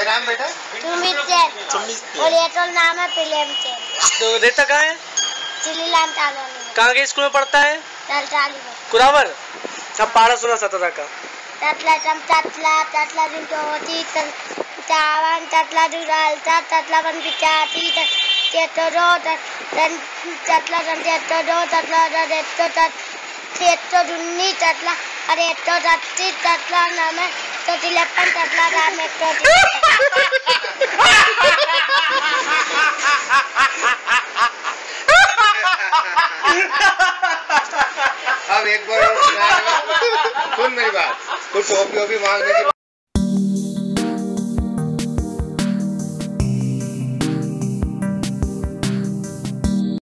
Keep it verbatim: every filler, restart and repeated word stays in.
क्या नाम बेटा? सुमित जैन। और ये तो नाम है प्रेम जैन। तो रहता कहाँ है? चिल्लीलाल कॉलोनी। कहाँ के स्कूल में पढ़ता है? तलटाली में। कुरावर। अब पारा सुना सतरा का। ततला तम ततला ततला दिन तो होती तन चावन ततला दुरालता ततला बन बिचाती तन चेतरो तन ततला तन चेतरो ततला रेतो तत चेतो दुन्नी ततला अरे तो तत्ती ततला नाम है तो तिलपन ततला राम एक तो अब एक बार और सुना सुन मेरी बात, कुछ टॉपी वॉपी मांगने की